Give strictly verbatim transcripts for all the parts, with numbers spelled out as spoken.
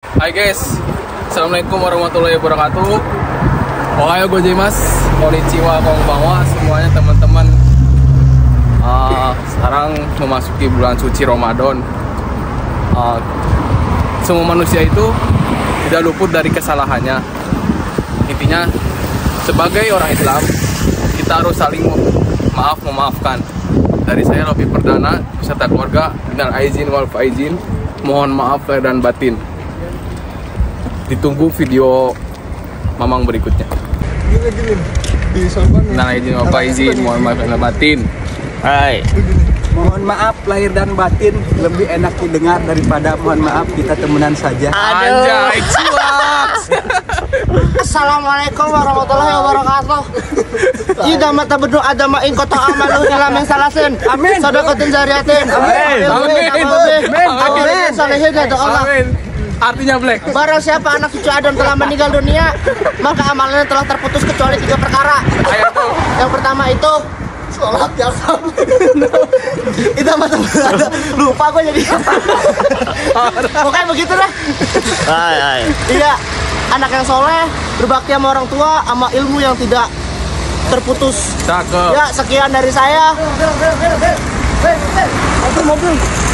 Hai guys, assalamualaikum warahmatullahi wabarakatuh. Ohayo gozaimasu, konnichiwa, konbanwa semuanya teman-teman. Uh, sekarang memasuki bulan suci Ramadan. Uh, semua manusia itu tidak luput dari kesalahannya. Intinya, sebagai orang Islam, kita harus saling maaf memaafkan. Dari saya Robi Perdana beserta keluarga, minal aizin wal faizin, mohon maaf lahir dan batin. Ditunggu video Mamang berikutnya. Minal aizin wal faizin, mohon maaf lahir dan batin. Hai. Mohon maaf lahir dan batin, lebih enak didengar daripada mohon maaf kita temenan saja. Anjay, cuak. Assalamualaikum warahmatullahi wabarakatuh. Ida mata beduk ada main kota amalu ilamin salasin. Amin. Sadaqatin jariyatin. Amin. Amin. Amin. Salihin ya Allah. Amin. Artinya Black. Barang siapa anak cucu Adam telah meninggal dunia, maka amalannya telah terputus kecuali tiga perkara. Yang pertama itu sholat ya sama. Itu mata lupa gue jadi. Pokoknya begitu dah. Hai hai. Iya. Anak yang soleh, berbakti sama orang tua, sama ilmu yang tidak terputus. Cakep. Ya, sekian dari saya. Mobil, mobil.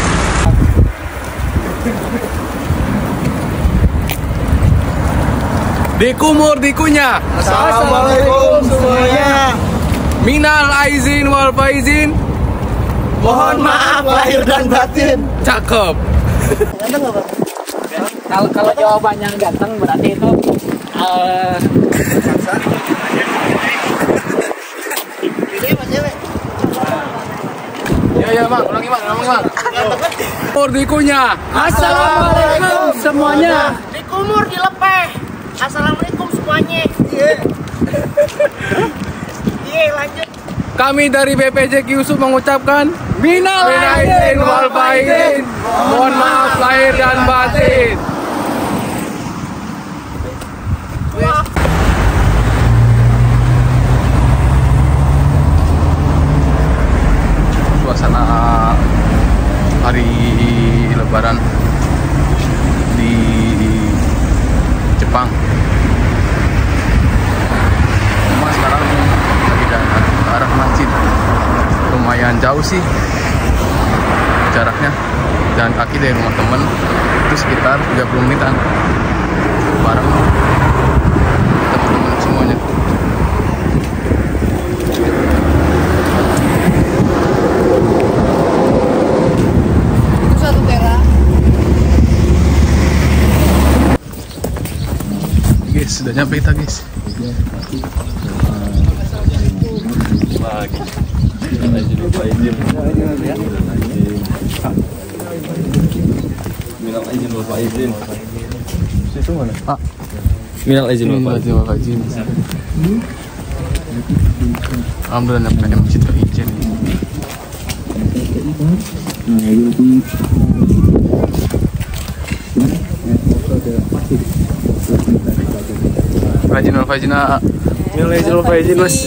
Dikumur dikunya. Assalamualaikum semuanya. Minal aizin wal faizin, Mohon maaf lahir dan batin. cakep. Kalau kalau jawabannya ganteng berarti itu uh, Ya ya Bang, ulangi Bang, ulangi Bang. Kumur dikunya. Assalamualaikum semuanya. Dikumur dilepeh. Assalamualaikum semuanya. Iya, lanjut. Kami dari B P J Q Yusuf mengucapkan minal aizin wal faizin, mohon maaf lahir dan batin. Suasana hari Lebaran di Jepang. Cuma sekarang lagi jalan ke arah masjid. Lumayan jauh sih jaraknya. Jalan kaki dari rumah temen itu sekitar tiga puluh menitan. Bareng teman-teman semuanya. Satu tera. Guys, sudah nyampe kita guys. Minal aizin wal faizin. Itu mana? Ah, Minal aizin wal faizin. Alhamdulillah nyampe masjid izin. Fajin wal faizin. Minal aizin wal faizin Mas.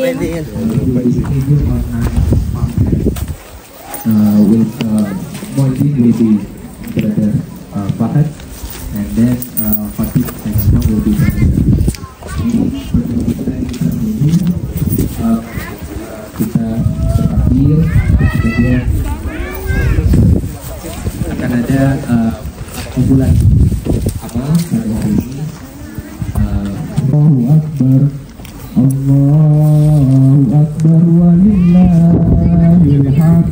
Uh, with uh, Moidin will be brother uh, Fahad, and then uh, Fatih and Islam will be brother. Uh, kita terakhir kemudian akan ada uh, kumpulan amal pada hari ini. Uh, Allahu Akbar, Allahu Akbar walillahil hamd.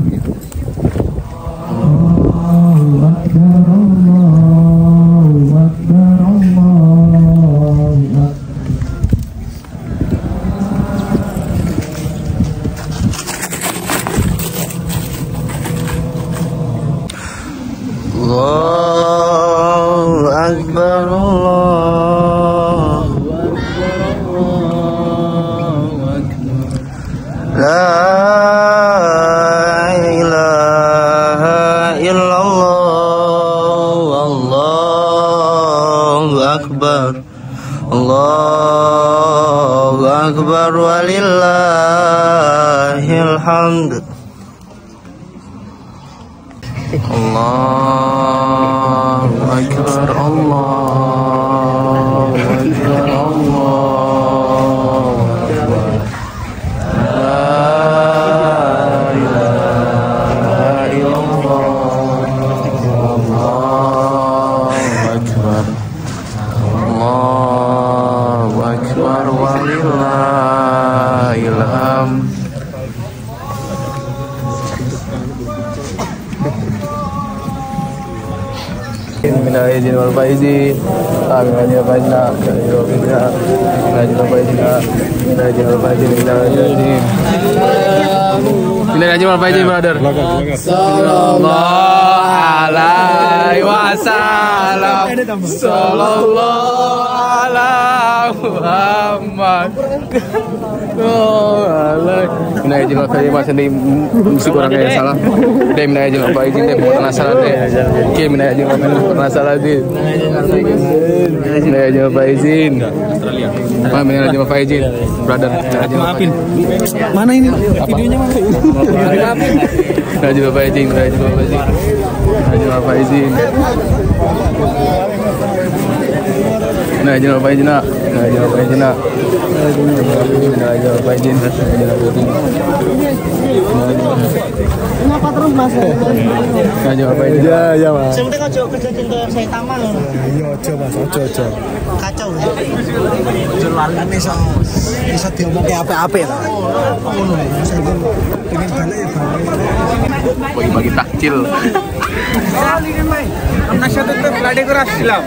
Allahu Akbar, Allahu Akbar, Allahu Akbar. Allahu Akbar, Allahu Akbar, Allahu Akbar. La ilaha illallah, Allahu Akbar, Allahu Akbar walillahil hamd. Allahu Akbar, Allahu Akbar, Allahu Akbar. La ilaha illallah. Allahu Akbar. Allahu Akbar walillahil hamd. Minal aidin wal faizin, amin ya rabbana, ya rabbana, minal aidin wal faizin, minal aidin wal faizin, minal aidin. Minal aidin wal faizin, brother. Sallallahu alaihi wasallam. Sallallahu ala Muhammad. Minal aidin wal faizin, mas ini mesti kurang kayak salah. Deh minal aidin wal faizin, deh mau kena salah deh. Oke, minal aidin wal faizin. Masalah di Minal aidin wal faizin. Minal aidin wal faizin, brother. Maafin. Mana ini videonya, Mas? Minal aidin wal faizin, minal aidin wal faizin. Minal aidin wal faizin. Minal aidin wal faizin. Minal aidin wal faizin. Minal aidin wal faizin. Kenapa terus Mas? Minal aidin wal faizin. Ya, ya, Mas. Sebentar aja kerja cinta saya taman loh. Iya, ojo Mas, ojo ojo. Kacau. Kan iso iso diomongke apik-apik ta. Ngono. Pengen balik ya balik. Bagi-bagi takjil. Amna সাথে তো ফ্লাইটে করে আসছিলাম।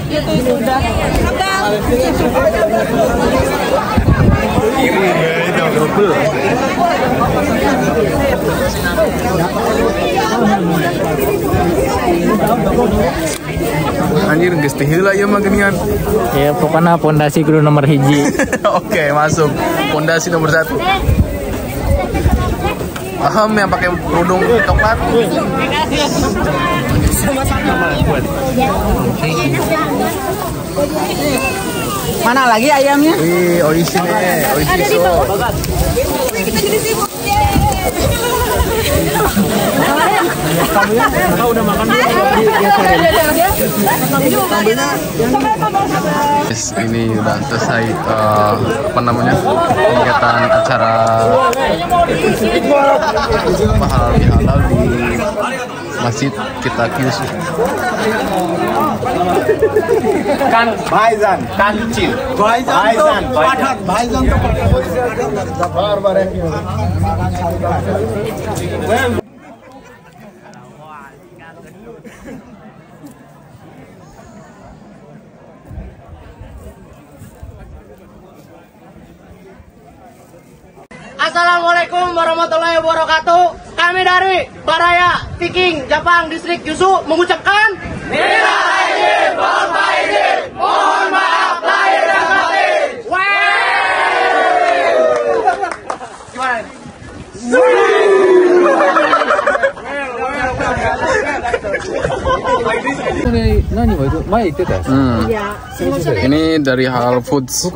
Anjir, geus teh heula ieu mah geuningan. Ya pokoknya pondasi kudu nomor hiji. Oke, masuk. Pondasi nomor satu. Paham yang pakai kerudung coklat? Mana lagi ayamnya? Wih, oishi nih, oishi so. Kamu udah makan dulu. Yes, ini udah selesai uh, apa namanya kegiatan acara halal bihalal di Masjid Kita Kyushu. Kan Baizan, kancil. Baizan, padat, Baizan tuh barbar ya. Assalamualaikum warahmatullahi wabarakatuh. Kami dari Baraya Viking Jepang Distrik Kyushu mengucapkan minal aidin wal faizin. Mohon maaf lahir dan batin. Gimana? Hmm. Ini dari Halal Foods.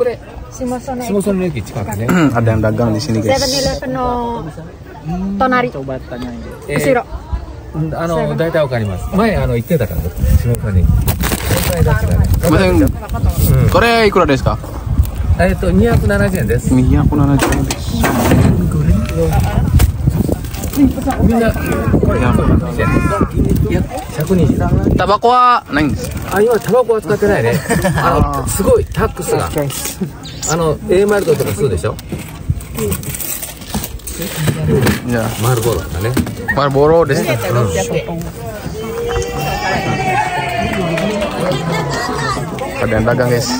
Ada yang dagang di sini, guys. seven eleven no tonari. Coba tanya. Usiro. あの大体わかります。前あの言ってたから下岡に。 これいくらですか？ えっとにひゃくななじゅうえんです。 にひゃくななじゅうえんです。 みんなこれやばい。いやひゃくにじゅう。 タバコはないんです。 あ今タバコは使ってないね。あのすごいタックスが。あの A マルドとかそうでしょ。 Ya, Marlboro kan ya. Marlboro deh. Ada yang dagang, guys.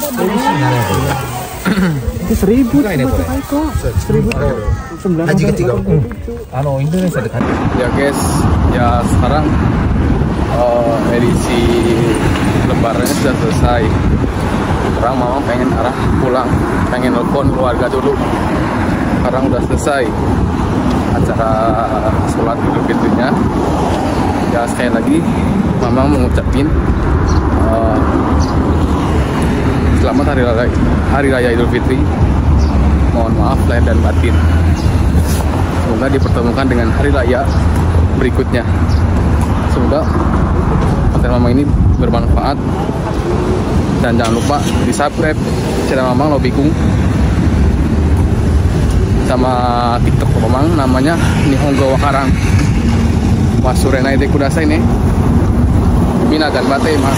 Itu seribu kan ini boleh. Seribu. Haji ketiga. Ano Indonesia dekat. Ya guys, ya sekarang uh, edisi lebarannya sudah selesai. Orang mama pengen arah pulang, pengen nelpon keluarga dulu. Sekarang udah selesai acara sholat Idul Fitrinya. Ya sekali lagi mama mengucapin uh, selamat hari raya, hari raya Idul Fitri. Mohon maaf lahir dan batin. Semoga dipertemukan dengan hari raya berikutnya. Semoga konten mama ini bermanfaat. Dan jangan lupa di subscribe channel Mamang Lobikung sama TikTok Mamang, namanya Nihongo Wakarang. Wasurena ide kudasai nih. Mina dan bate mah.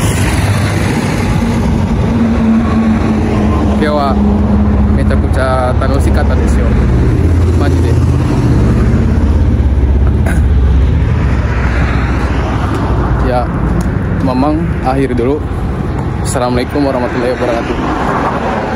Dewa meta kuca tanoshi kata desu yo. Maji deh. Ya, Mamang akhir dulu. Assalamualaikum warahmatullahi wabarakatuh.